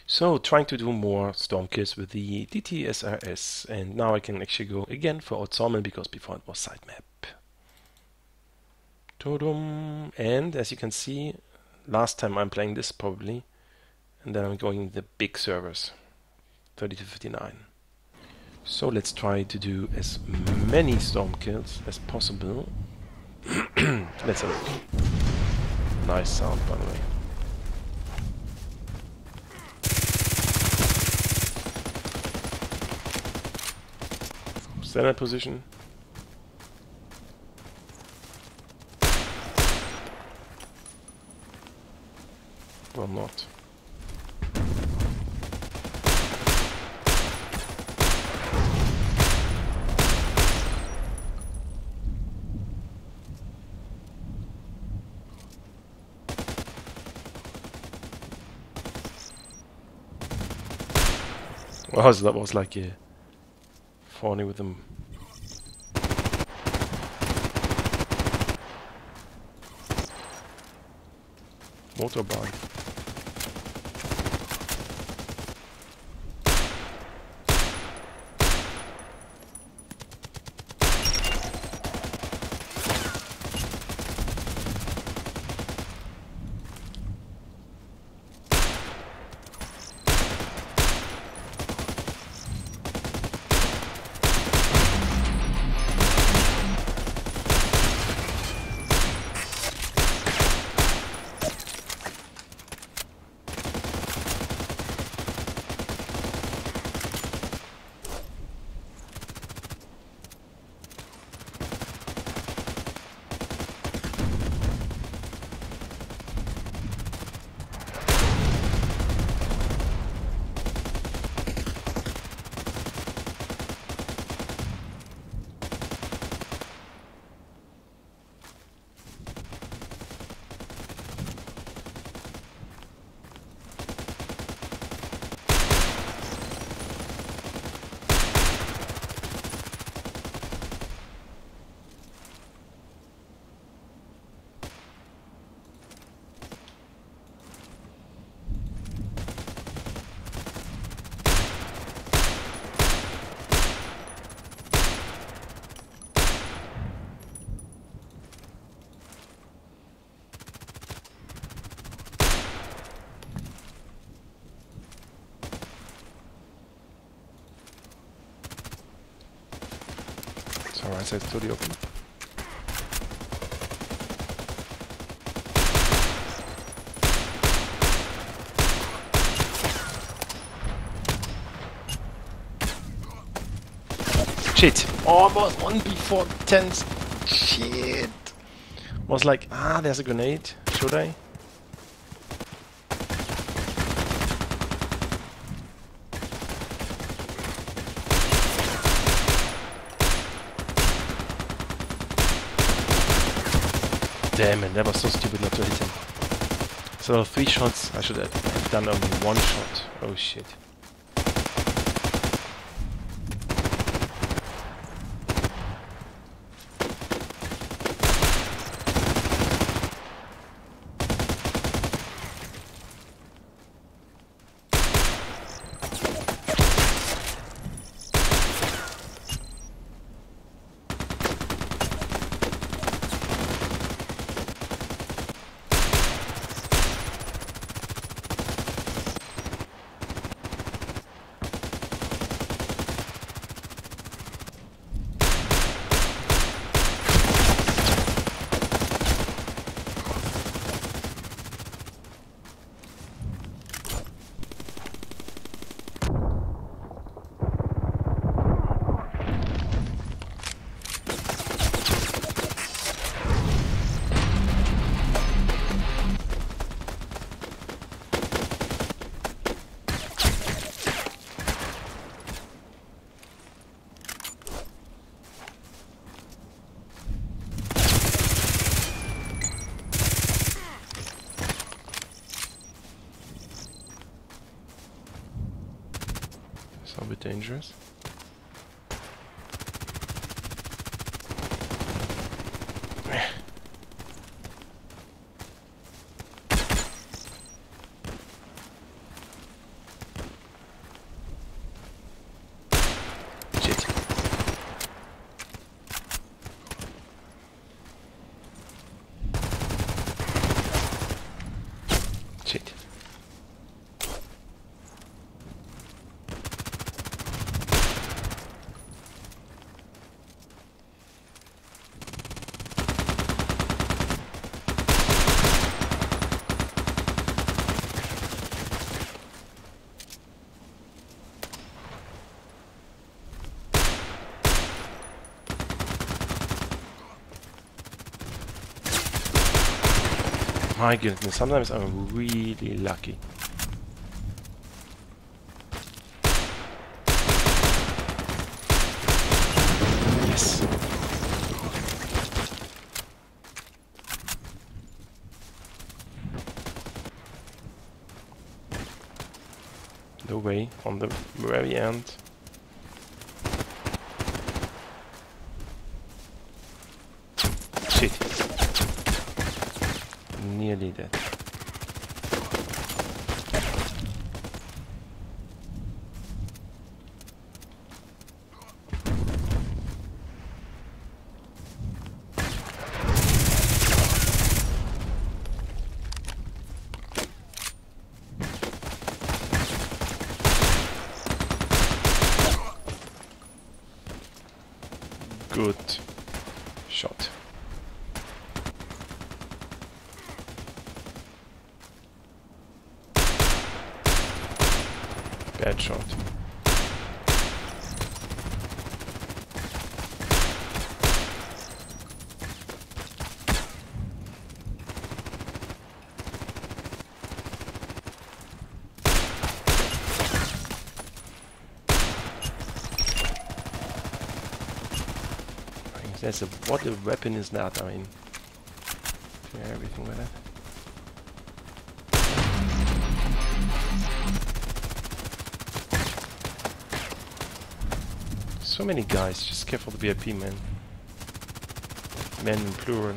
So, trying to do more storm kills with the DTSRS, and now I can actually go again for Old Sawmill because before it was sitemap. Todum. And as you can see, last time I'm playing this probably, and then I'm going the big servers, 30 to 59. So let's try to do as many storm kills as possible. Let's have a look. Nice sound, by the way. Standard position. Well, not. Well, so that was like a funny with them. Motorbike. So right side totally open. Shit! Almost one before 10. Shit! Was like, there's a grenade. Should I? Damn it, that was so stupid not to hit him. So 3 shots, I should have done only 1 shot. Oh shit. It's a bit dangerous. My goodness, sometimes I'm really lucky. Yes. No way, on the very end. Shit. Nearly dead. Good shot. Bad shot. That's a, what a weapon is that? I mean, yeah, everything like that. So many guys, just careful the VIP, man. Men in plural.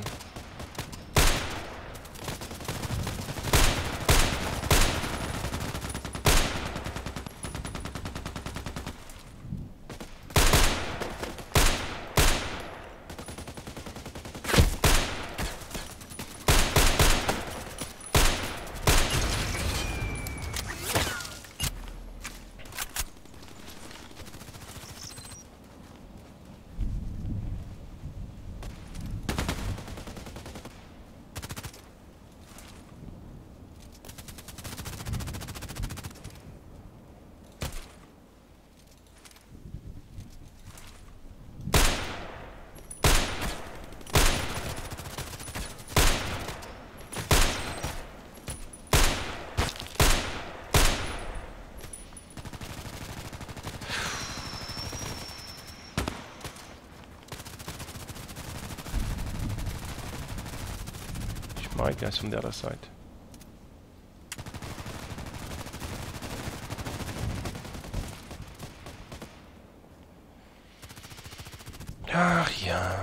My guys from the other side. Ach ja.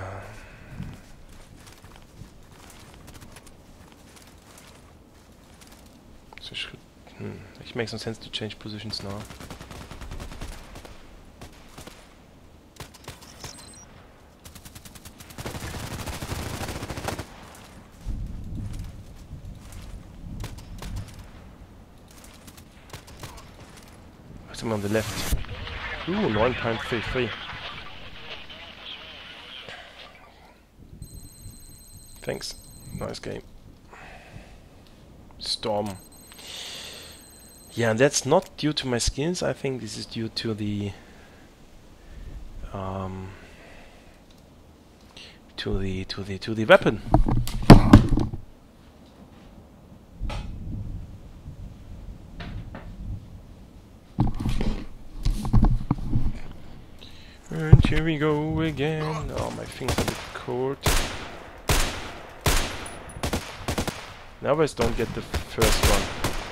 So it makes no sense to change positions now. On the left. Ooh, 9.33. Thanks. Nice game. Storm. Yeah, that's not due to my skills. I think this is due to the to the weapon. And here we go again. Oh, my fingers are a bit cold. Now I don't get the first one.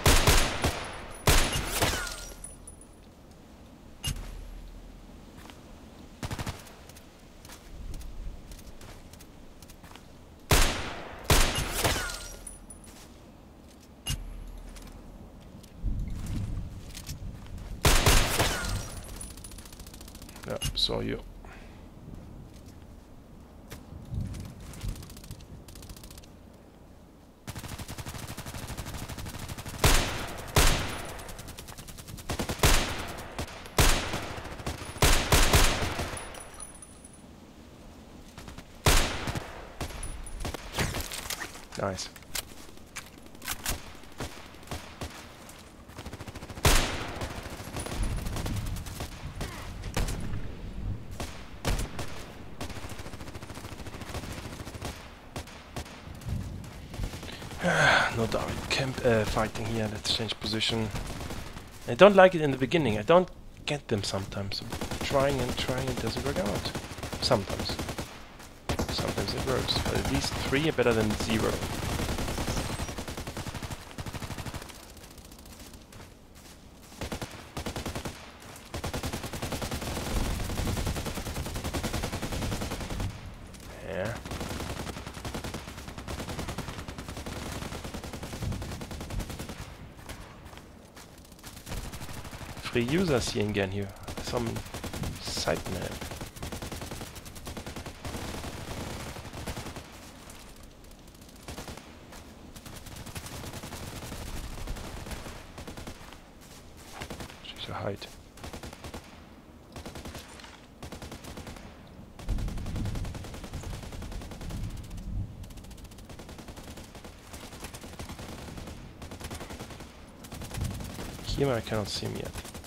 Yeah, saw you. Nice. No direct camp fighting here. Let's change position. I don't like it in the beginning. I don't get them sometimes. So trying and trying, it doesn't work out. Sometimes. Sometimes it works. But at least 3 are better than 0. Yeah. Free users here again here. Some site map. She's a hide. Here I cannot see him yet.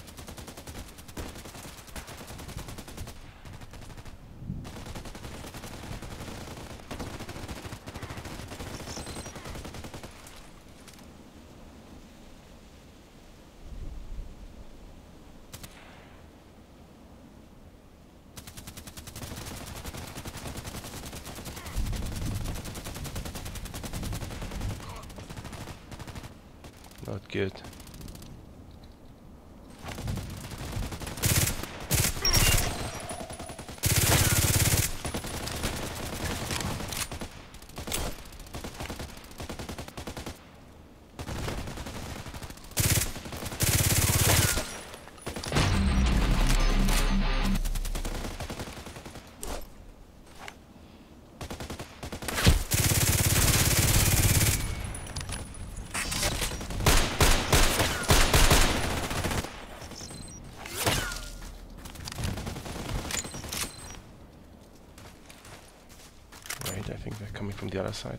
Not good. I think they're coming from the other side.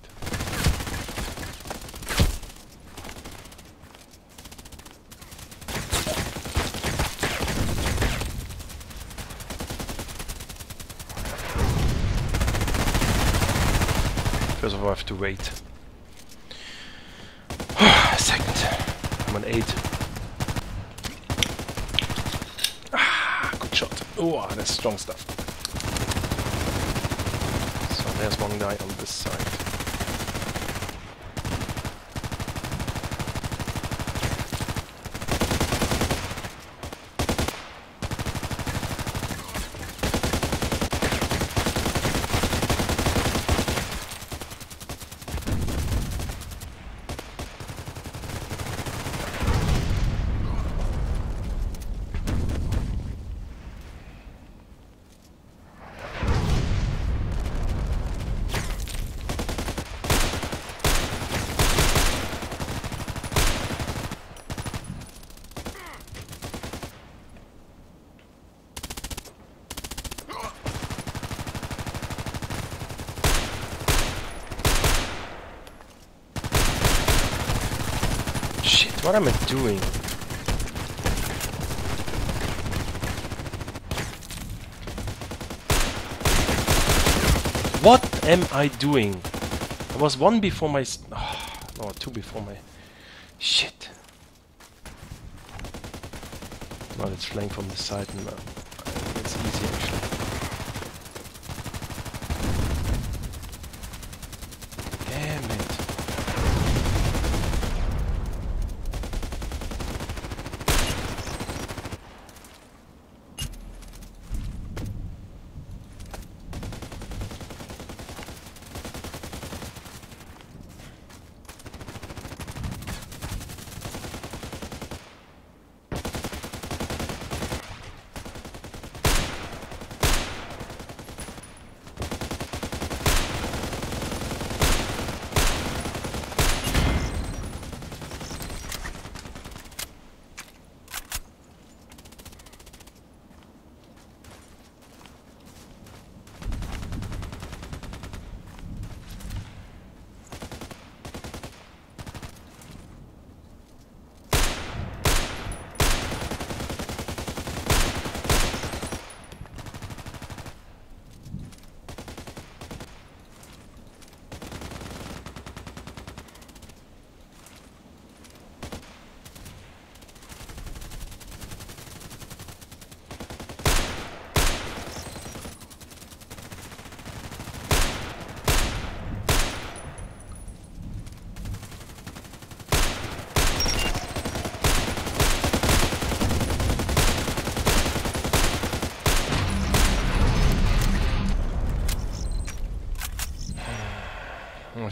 First of all, I have to wait. A second. I'm on 8. Ah, good shot. Oh, that's strong stuff. There's one guy on this side. What am I doing? What am I doing? I was 1 before my... no, 2 before my... Shit. Now it's flying from the side and it's easy actually. Damn it.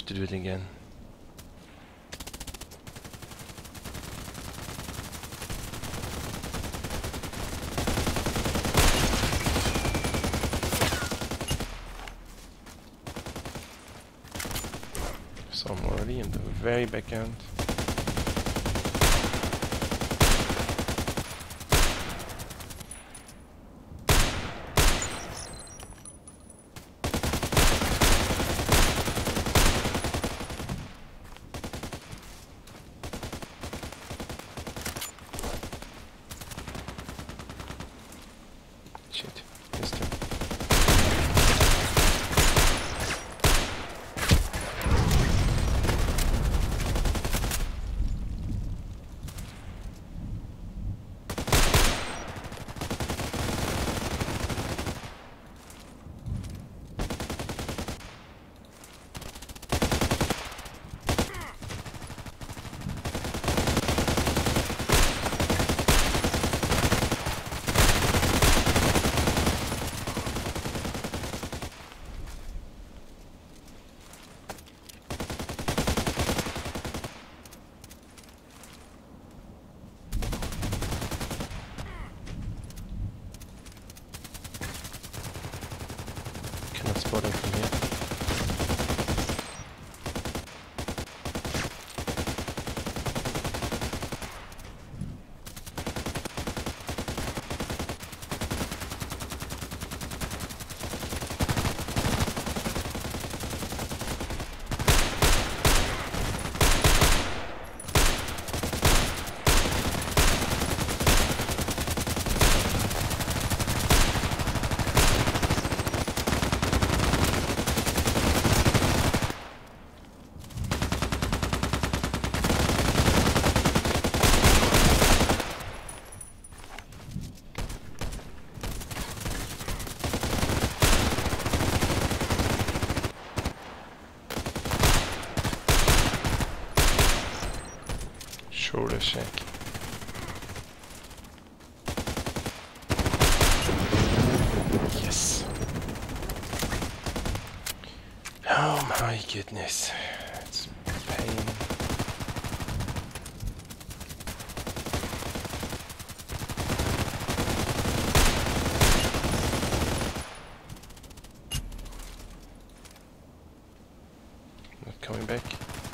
have to do it again. So I'm already in the very back end. Shit, missed him. Cannot spot him from here. Shoulder shack. Yes. Oh my goodness. It's pain. Not coming back.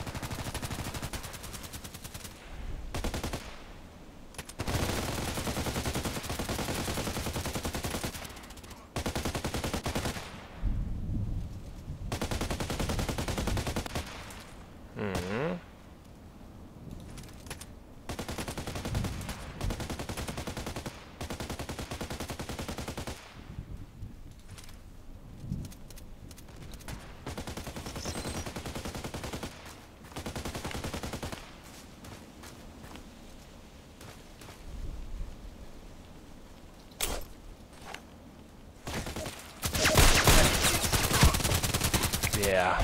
Yeah.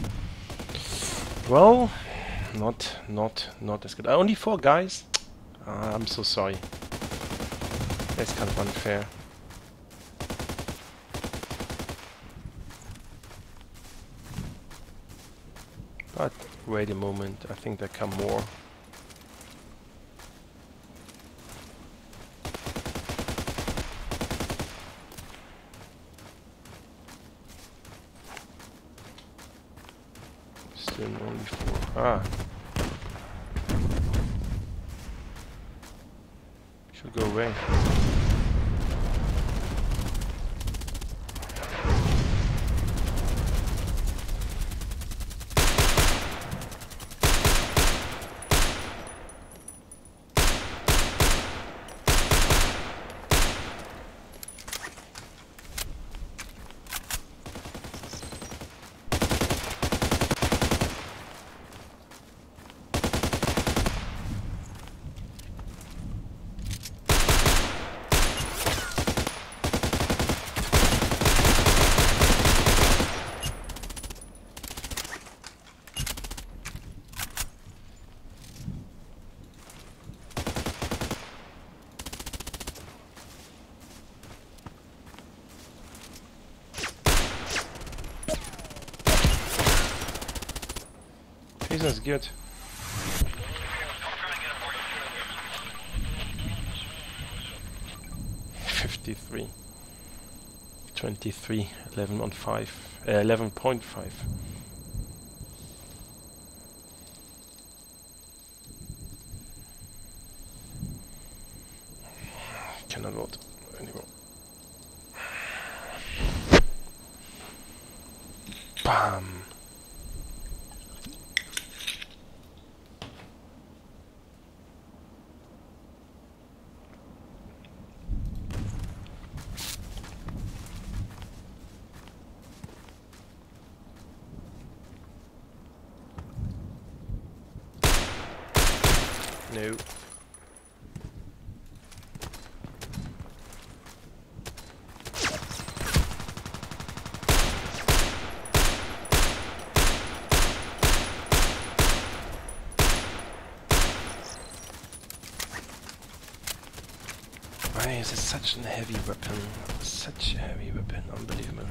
Well, not as good. Only 4 guys? I'm so sorry. That's kind of unfair. But wait a moment, I think there come more. Still only 4. Ah. Should go away. Business, good. $53. 23. 11 on 5. 11.5. Cannot vote anymore. Bam. No. Why is it such a heavy weapon? Such a heavy weapon, unbelievable.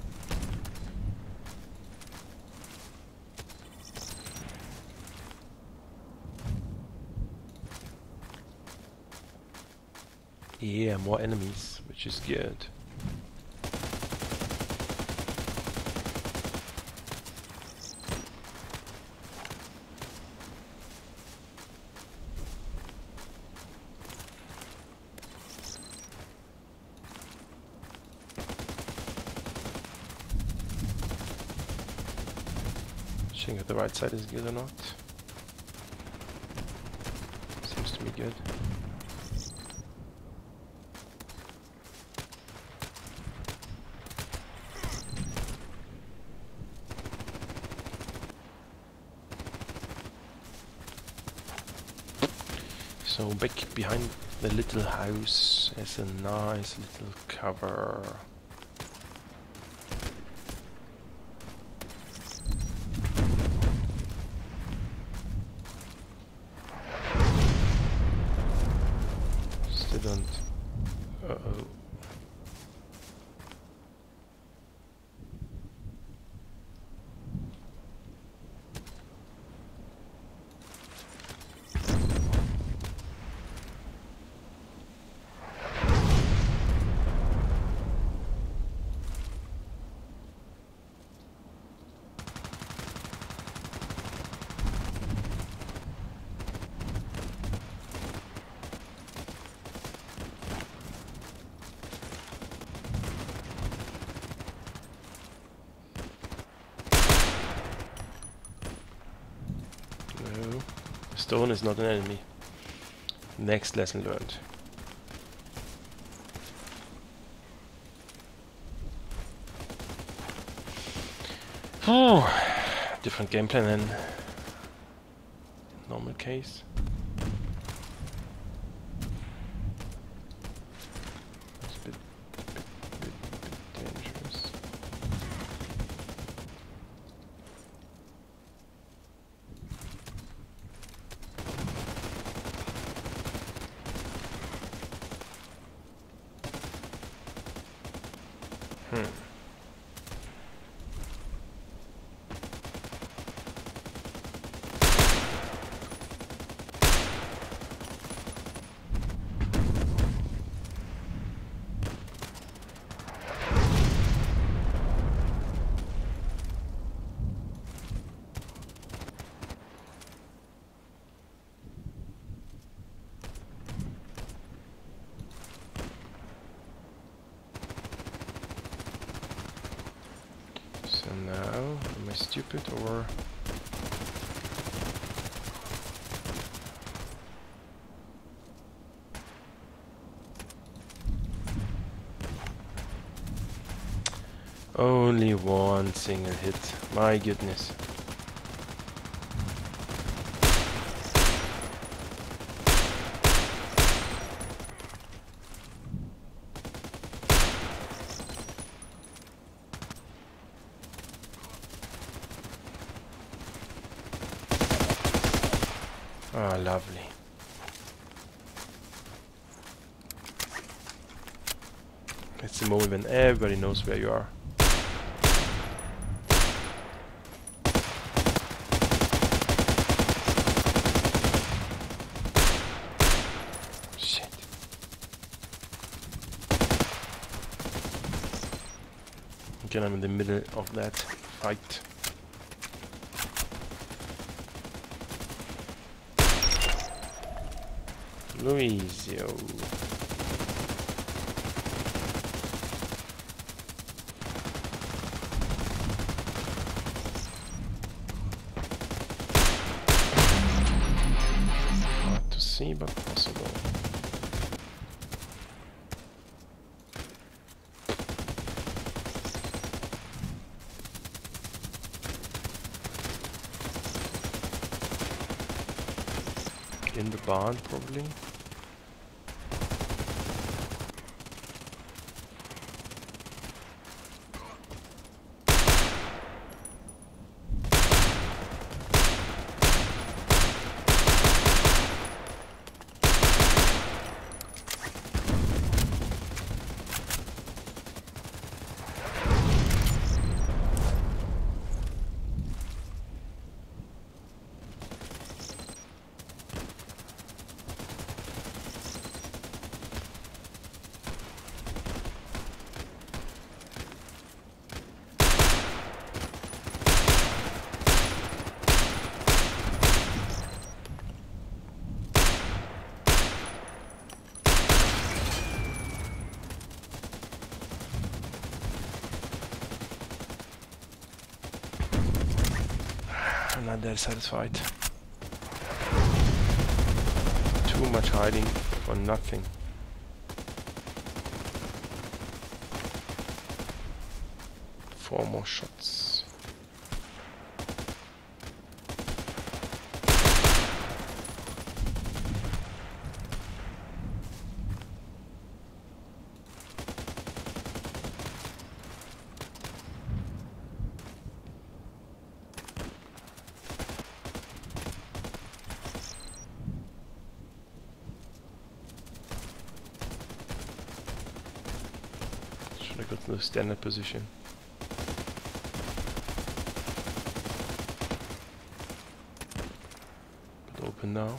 Yeah, more enemies, which is good. Checking if the right side is good or not. Seems to be good. So back behind the little house is a nice little cover. Still don't. Uh-oh. No, stone is not an enemy. Next lesson learned. Oh, different game plan than normal case. That's a bit dangerous. So now, am I stupid or? Only one single hit, my goodness. Ah, lovely. It's the moment when everybody knows where you are. Okay, I'm in the middle of that fight. Luizio. Hard to see, but possible. In the barn, probably. I'm not that satisfied. Too much hiding for nothing. Four more shots. Should have got to the standard position. But open now.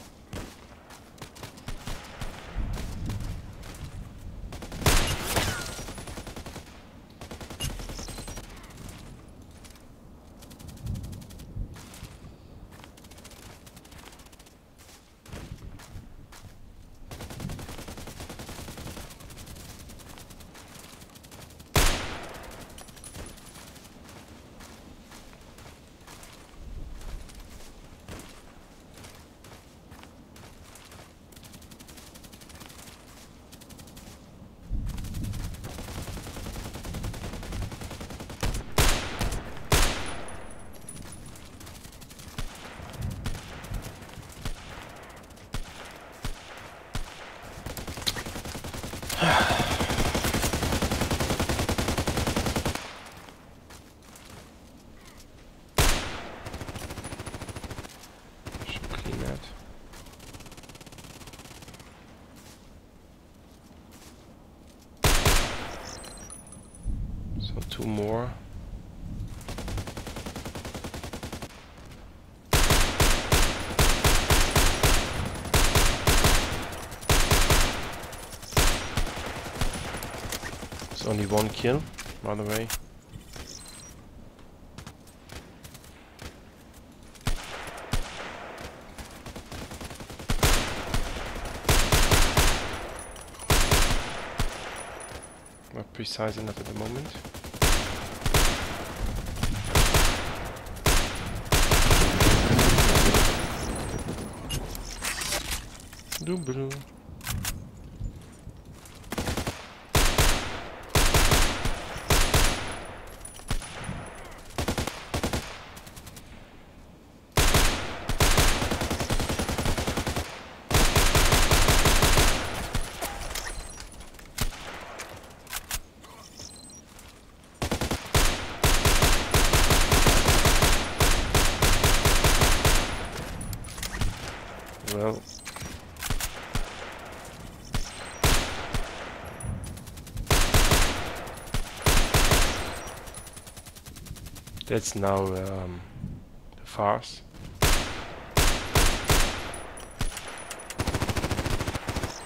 Should clean that. So two more. It's only one kill, by the way. Not precise enough at the moment. Dublu. Well, that's now the farce.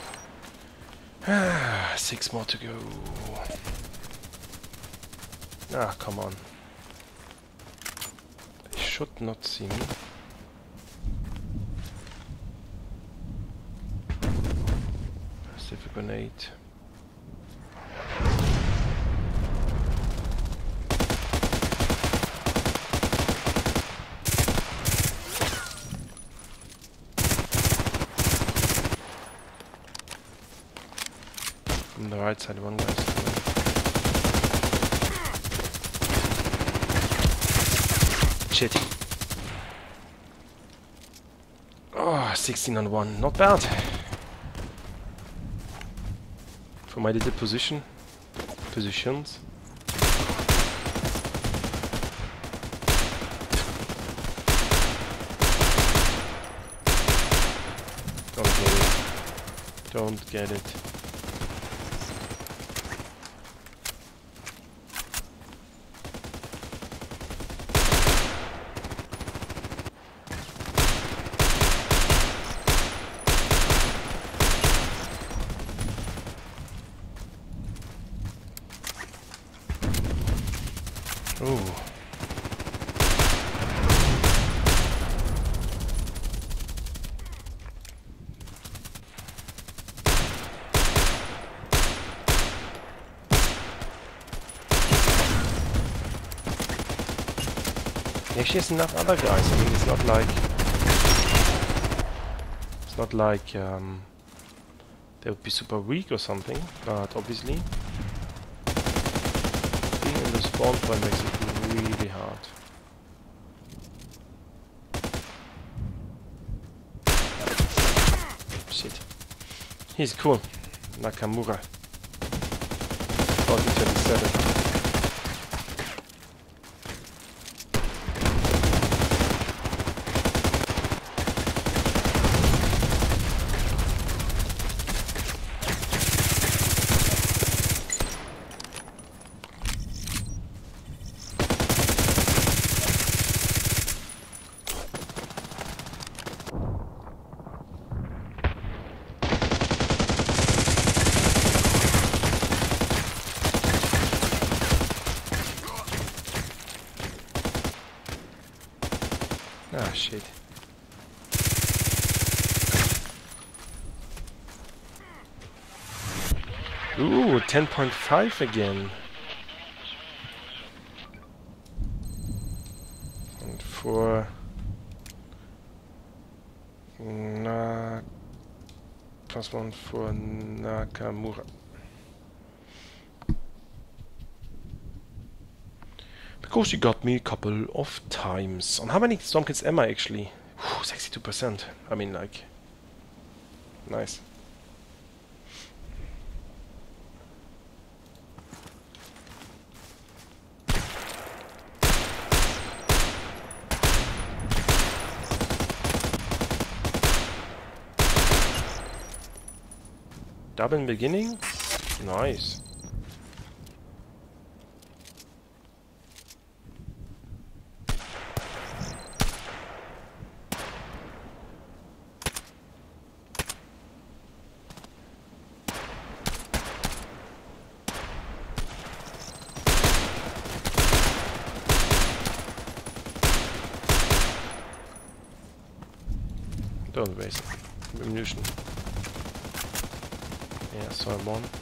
Six more to go. Ah, come on. They should not see me. Save a grenade. On the right side, one guy's coming. Shit. Oh, 16 on 1. Not bad. For my little positions. Don't get it. Don't get it. Ooh. Actually, there's enough other guys. I mean, it's not like they would be super weak or something. But obviously, being in the spawn point makes it really hard. Shit. He's cool. Nakamura. 4027. Ah, shit. Ooh, 10.5 again. And for +1 for Nakamura. Because you got me a couple of times. On how many Stormkits am I actually? 62%. I mean, like, nice. Double in beginning? Nice. Don't waste ammunition. Yeah, so I'm one.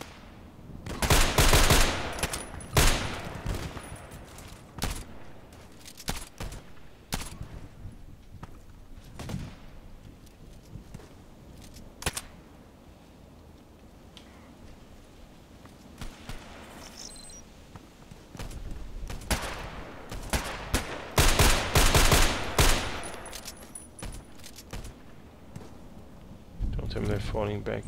Don't tell me they're falling back.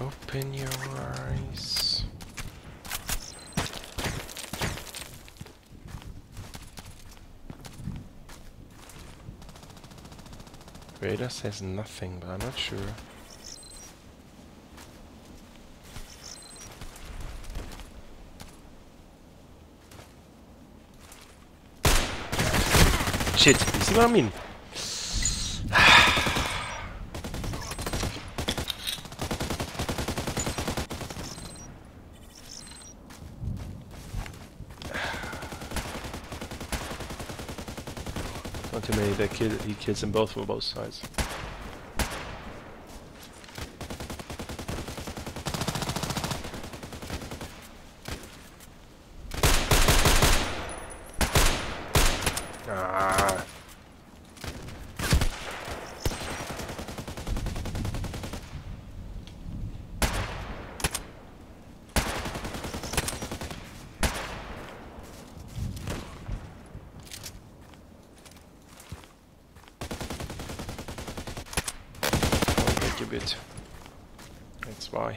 Open your eyes. Radar says nothing, but I'm not sure. Shit, you see what I mean? Not too many that he kills them both from both sides. Ah. A bit. That's why.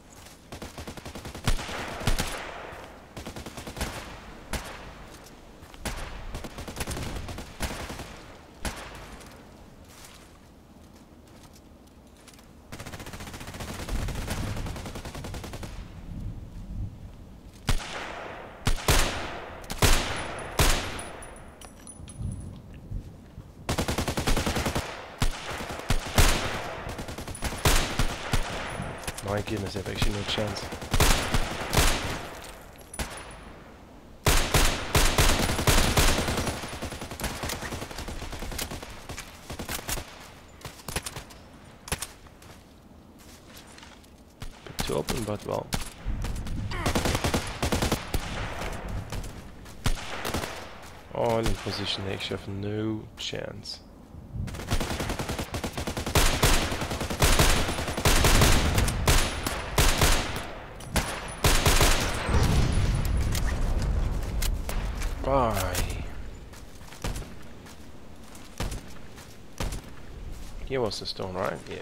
My goodness, I have actually no chance. Bit too open, but well. All in position, they actually have no chance. Bye. Here was the stone, right? Yeah.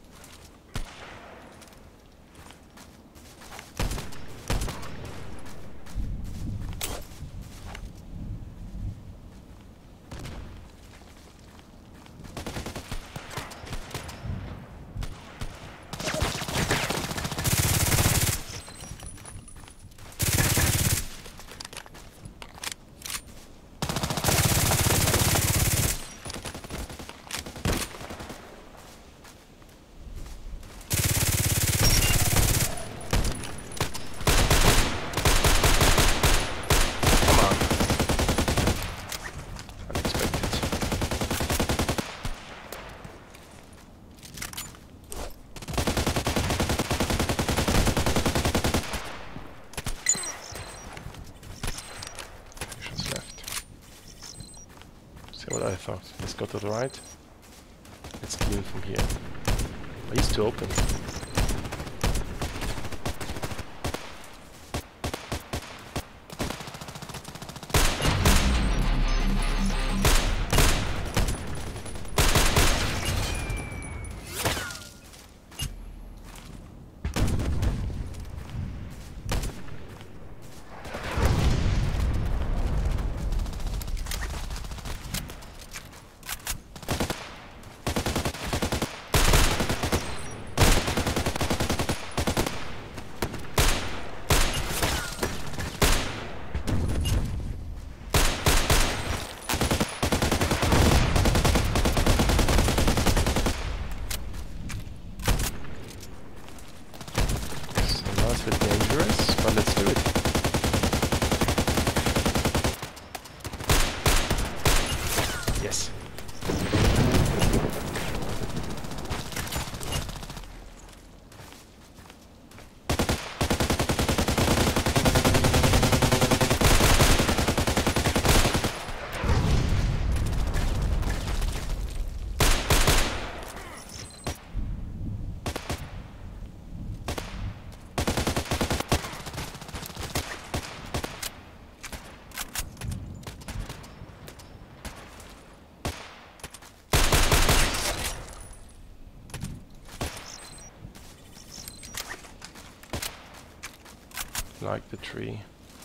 What I thought. Let's go to the right. Let's clean from here. Oh, he's too open. like the tree.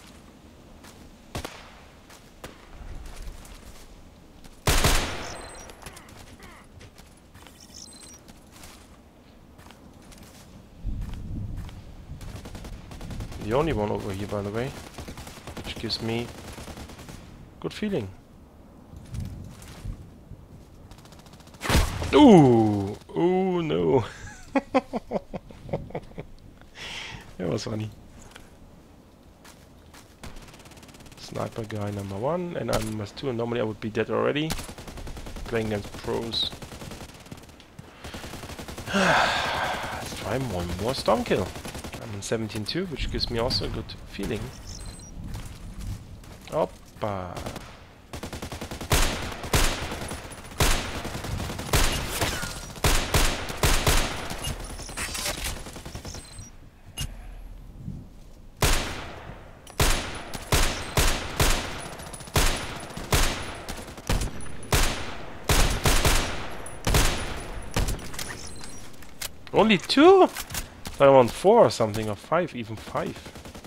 The only one over here, by the way, which gives me good feeling. Ooh! Ooh, no! That was funny. Sniper guy number 1, and I'm number 2, and normally I would be dead already. Playing against pros. Let's try one more storm kill. I'm on 17-2, which gives me also a good feeling. Oppa! Only 2? I want 4 or something, or 5, even 5.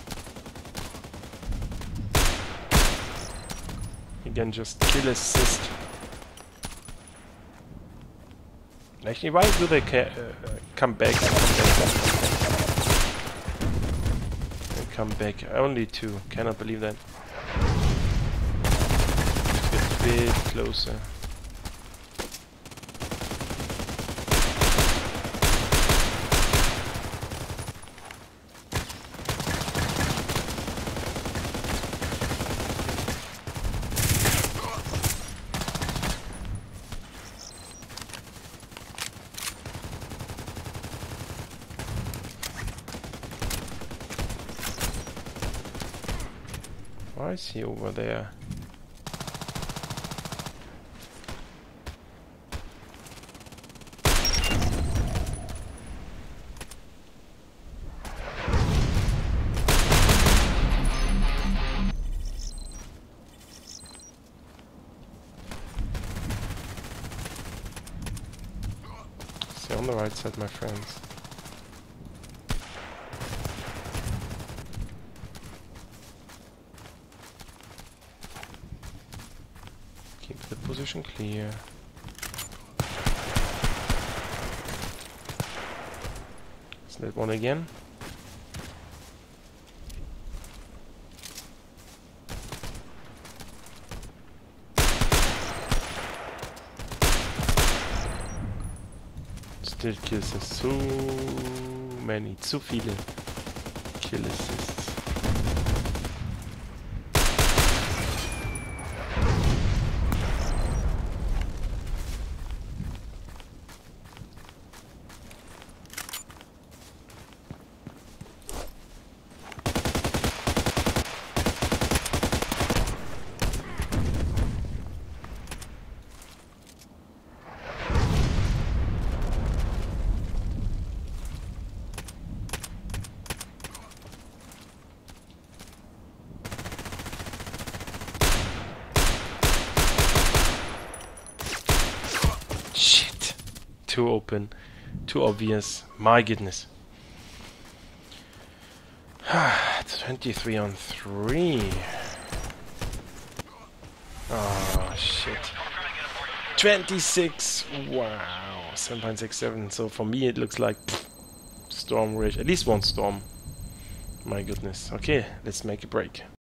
Again, just kill assist. Actually, why do they come back? And come back. Only 2. Cannot believe that. Let's get a bit closer. Why is he over there? Stay on the right side, my friends. Keep the position clear. That one again. Still kills us so many, zu viele kill assists. Shit. Too open. Too obvious. My goodness. 23 on 3. Oh, shit. 26. Wow. 7.67. So for me it looks like Storm Rage. At least one storm. My goodness. Okay, let's make a break.